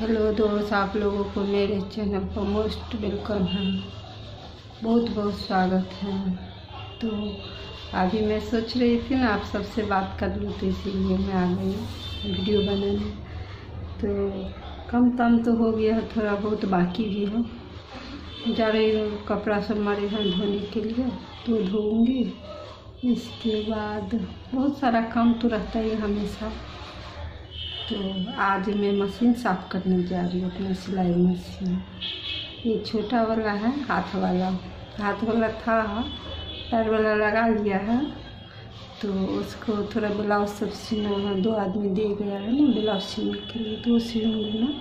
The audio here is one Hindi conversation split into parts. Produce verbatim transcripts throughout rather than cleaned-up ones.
हेलो दोस्त, आप लोगों को मेरे चैनल पर मोस्ट वेलकम है, बहुत बहुत स्वागत है। तो अभी मैं सोच रही थी ना आप सबसे बात कर लूँ, तो इसीलिए मैं आ गई वीडियो बनाने। तो कम कम तो हो गया है, थोड़ा बहुत बाकी भी है। जा रही हूँ कपड़ा सब हमारे यहाँ धोने के लिए, तो धोऊँगी। इसके बाद बहुत सारा काम तो रहता ही हमेशा। तो आज मैं मशीन साफ़ करने जा रही हूँ, अपनी सिलाई मशीन। ये छोटा वाला है, हाथ वाला हाथ वाला था, पैर वाला लगा लिया है। तो उसको थोड़ा ब्लाउज सब सीना है, दो आदमी दे गया है ना ब्लाउज सीने के लिए, तो सीऊँगी ना,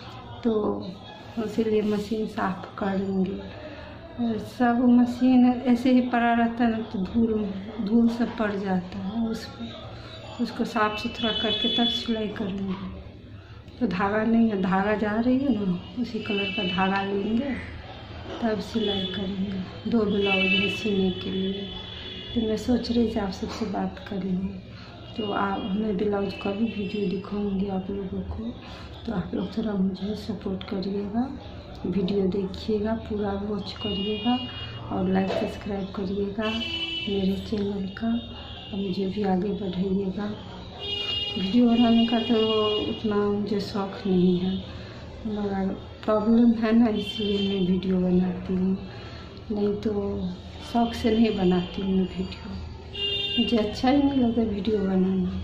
तो इसीलिए मशीन साफ़ करूँगी। और सब मशीन ऐसे ही पड़ा रहता है ना, तो धूल धूल सब पड़ जाता है उस पर, उसको साफ़ सुथरा करके तब सिलाई करूँगी। तो धागा नहीं है, धागा जा रही है ना, उसी कलर का धागा लेंगे तब सिलाई करेंगे। दो ब्लाउज है सीने के लिए, तो मैं सोच रही थी आप सबसे बात करेंगे। तो आप मैं ब्लाउज का भी वीडियो दिखाऊंगी आप लोगों को, तो आप लोग थोड़ा मुझे सपोर्ट करिएगा, वीडियो देखिएगा, पूरा वॉच करिएगा और लाइक सब्सक्राइब करिएगा मेरे चैनल का, और मुझे भी आगे बढ़ाइएगा। वीडियो बनाने का तो उतना मुझे शौक़ नहीं है, मगर प्रॉब्लम है ना, इसलिए मैं वीडियो बनाती हूँ। नहीं तो शौक़ से नहीं बनाती हूँ वीडियो, मुझे अच्छा ही नहीं लगता वीडियो बनाना,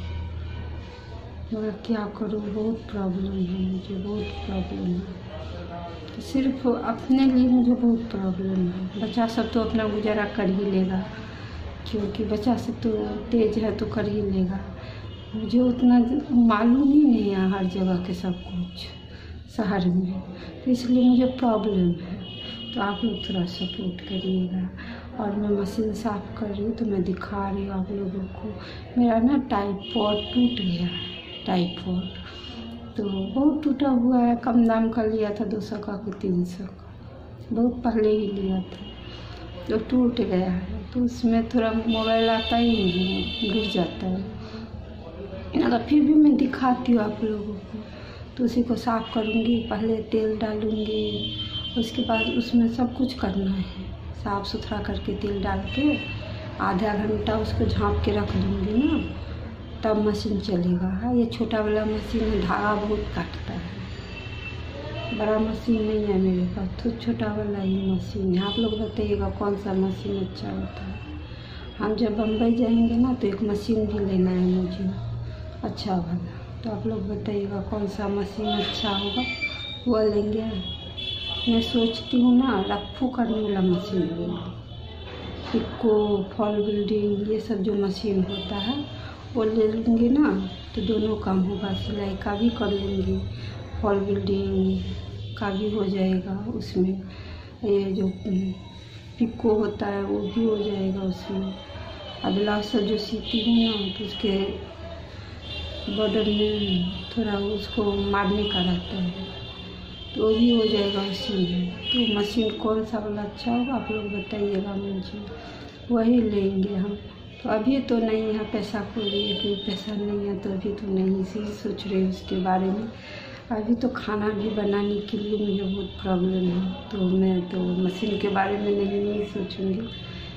मगर क्या करूँ, बहुत प्रॉब्लम है मुझे, बहुत प्रॉब्लम है। तो सिर्फ अपने लिए मुझे बहुत प्रॉब्लम है। बच्चा सब तो अपना गुजारा कर ही लेगा, क्योंकि बच्चा सब तो तेज है तो कर ही लेगा। मुझे उतना मालूम ही नहीं है हर जगह के सब कुछ शहर में, तो इसलिए मुझे प्रॉब्लम है। तो आप लोग थोड़ा सपोर्ट करिएगा। और मैं मशीन साफ़ कर रही हूँ, तो मैं दिखा रही हूँ आप लोगों को। मेरा ना टाइपॉड टूट गया है, टाइपॉड तो बहुत टूटा हुआ है। कम दाम का लिया था, दो सौ का कि तीन सौ का, बहुत पहले ही लिया था, तो टूट गया है। तो उसमें थोड़ा मोबाइल आता ही नहीं, गिर जाता है ना। तो फिर भी मैं दिखाती हूँ आप लोगों को। तो उसी को साफ़ करूँगी, पहले तेल डालूँगी, उसके बाद उसमें सब कुछ करना है, साफ़ सुथरा करके तेल डाल के आधा घंटा उसको झाँप के रख दूँगी ना, तब मशीन चलेगा। है ये छोटा वाला मशीन है, धागा बहुत काटता है, बड़ा मशीन नहीं है मेरे पास, तो छोटा वाला ही मशीन है। आप लोग बताइएगा कौन सा मशीन अच्छा होता है। हम जब बम्बई जाएंगे ना, तो एक मशीन भी लेना है मुझे, अच्छा वाला। तो आप लोग बताइएगा कौन सा मशीन अच्छा होगा, वो लेंगे। मैं सोचती हूँ ना रफ्फू करने वाला मशीन लेंगे, पिको, फॉल बिल्डिंग, ये सब जो मशीन होता है वो ले लूँगी ना, तो दोनों काम होगा, सिलाई का भी कर लूँगी, फॉल बिल्डिंग का भी हो जाएगा उसमें। ये जो पिको होता है वो भी हो जाएगा उसमें। अब ब्लाउज सब जो सीती हूँ ना, तो उसके बॉर्डर में थोड़ा उसको मारने का रहता है, तो वो भी हो जाएगा उसी में। तो मशीन कौन सा वाला अच्छा होगा आप लोग बताइएगा मुझे, वही लेंगे हम। तो अभी तो नहीं है पैसा, कोई भी पैसा नहीं है, तो अभी तो नहीं इसी सोच रहे उसके बारे में। अभी तो खाना भी बनाने के लिए मुझे बहुत प्रॉब्लम है, तो मैं तो मशीन के बारे में नहीं, नहीं सोचूँगी,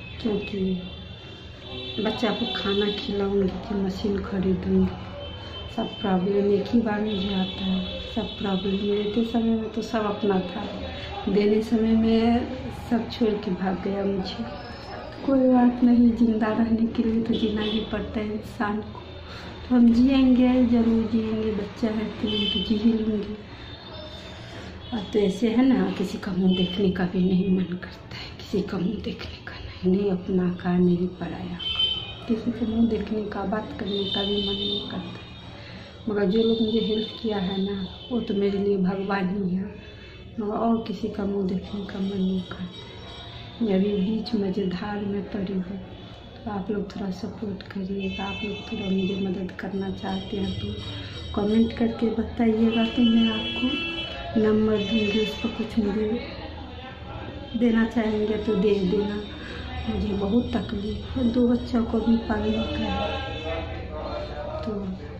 क्योंकि बच्चा को खाना खिलाऊँगी कि मशीन खरीदूँगी। सब प्रॉब्लम एक ही बार मुझे आता है, सब प्रॉब्लम। लेते समय में तो सब अपना था, देने समय में सब छोड़ के भाग गया मुझे। कोई बात नहीं, जिंदा रहने के लिए तो जीना ही पड़ता है इंसान को, तो हम जिएंगे, ज़रूर जिएंगे। बच्चा है तो तो जी ही लूँगी। अब तो ऐसे है ना, किसी का मुँह देखने का भी नहीं मन करता है, किसी का मुँह देखने का नहीं, नहीं अपना का नहीं पराया का, किसी का मुँह देखने का, बात करने का भी मन नहीं करता है। मगर जो लोग मुझे हेल्प किया है ना, वो तो मेरे लिए भगवान ही है, मगर और किसी का मुँह देखने का मन नहीं करता। मैं अभी बीच मझधार में पड़ी हूँ, तो आप लोग थोड़ा सपोर्ट करिएगा। आप लोग थोड़ा मुझे मदद करना चाहते हैं तो कमेंट करके बताइएगा, तो मैं आपको नंबर दूँगी, उस पर कुछ मुझे देना चाहेंगे तो दे देना। मुझे बहुत तकलीफ है, दो बच्चों को भी पालने का है, तो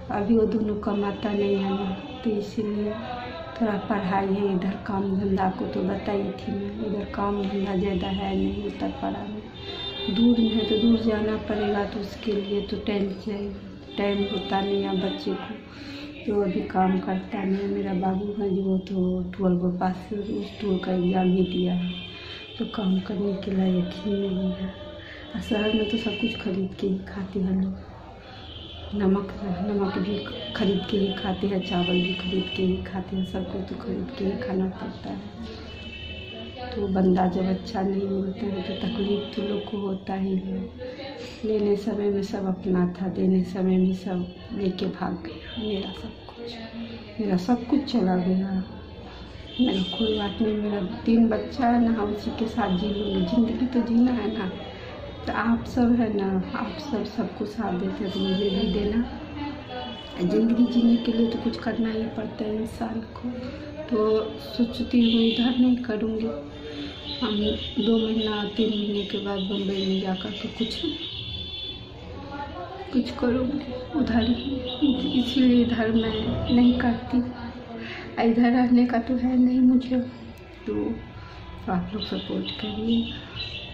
अभी वो दोनों कमाता नहीं है ना, तो इसीलिए थोड़ा पढ़ाई है, इधर काम धंधा को तो बताई थी मैं, इधर काम धंधा ज़्यादा है नहीं उत्तर पाड़ा में, दूर में है तो दूर जाना पड़ेगा, तो उसके लिए तो टाइम चाहिए, टाइम होता नहीं है बच्चे को, तो अभी काम करता नहीं। मेरा बाबू है जो तो ट्वेल्व पास उस ट्वेल्व का एग्ज़ाम ही दिया है, तो काम करने के लायक ही नहीं है। और शहर में तो सब कुछ खरीद के ही खाते हैं लोग, नमक नमक भी खरीद के ही खाते हैं, चावल भी खरीद के ही खाते हैं, सब कुछ तो खरीद के ही खाना पड़ता है। तो बंदा जब अच्छा नहीं मिलता है तो तकलीफ़ तो लोग को होता ही है। लेने समय में सब अपना था, देने समय में सब लेके भाग गया, मेरा सब कुछ मेरा सब कुछ चला गया। मेरा कोई बात नहीं, मेरा तीन बच्चा है ना, उसी के साथ जी लूँगी, ज़िंदगी तो जीना है ना। तो आप सब है ना, आप सब सबको साथ देते हैं तो मुझे भी देना। ज़िंदगी जीने के लिए तो कुछ करना ही पड़ता है इंसान को। तो सोचती हूँ इधर नहीं करूँगी, हम दो महीना तीन महीने के बाद बम्बई में जाकर के कुछ कुछ करूँगी उधर ही, इसीलिए इधर मैं नहीं करती। इधर रहने का तो है नहीं मुझे, तो आप लोग सपोर्ट करिए।